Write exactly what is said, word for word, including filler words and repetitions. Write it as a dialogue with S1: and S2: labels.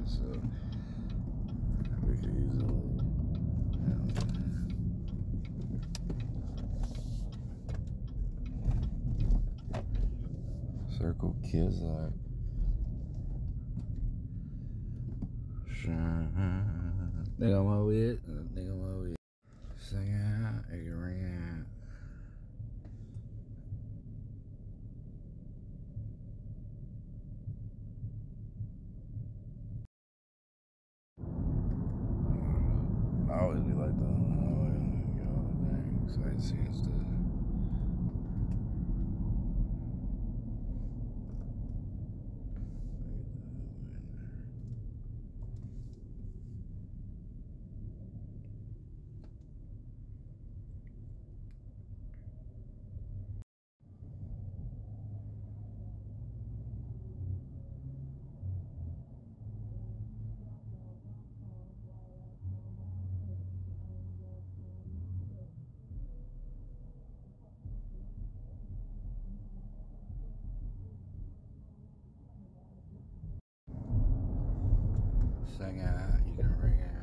S1: so we could easily. Circle Kizak. They got my weed. They got my weed. Sing out, it can ring out. I always be like that. I always get all the dang sightseeing stuff. Sing out, you can ring out.